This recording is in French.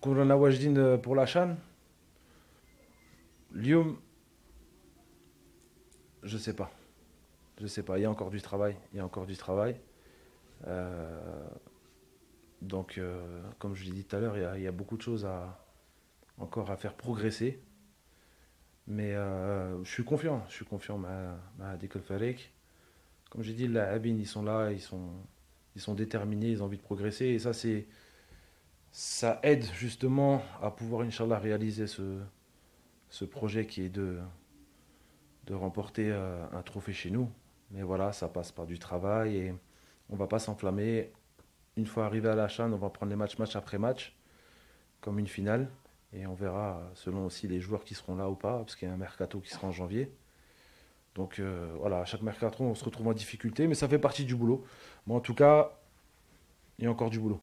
كنا واجدين pour la CHAN. اليوم je sais pas. Je sais pas, il y a encore du travail, il y a encore du travail. Euh, donc, comme je l'ai dit tout à l'heure, il y a beaucoup de choses encore à faire progresser. Mais je suis confiant, Dikol Farek. Comme j'ai dit, les Abin, ils sont là, ils sont déterminés, ils ont envie de progresser. Et ça, ça aide justement à pouvoir, Inch'Allah, réaliser ce projet qui est de remporter un trophée chez nous. Mais voilà, ça passe par du travail et on va pas s'enflammer. Une fois arrivé à la CHAN, on va prendre les matchs match après match, comme une finale. Et on verra selon aussi les joueurs qui seront là ou pas, parce qu'il y a un mercato qui sera en janvier. Donc voilà, à chaque mercato, on se retrouve en difficulté, mais ça fait partie du boulot. Bon, en tout cas, il y a encore du boulot.